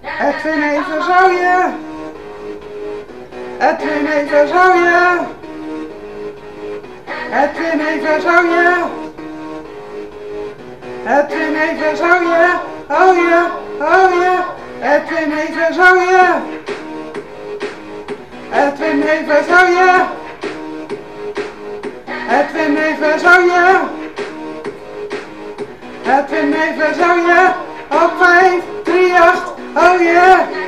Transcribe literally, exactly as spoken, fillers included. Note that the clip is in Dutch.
Edwin even zou je. Edwin even zou je. Edwin even zou je. Edwin even zou je. Oh je, oh je. Edwin even zou je. Edwin even zou je. Edwin even zou je. Edwin even zou je. Op vijf, drie, acht. Oh je.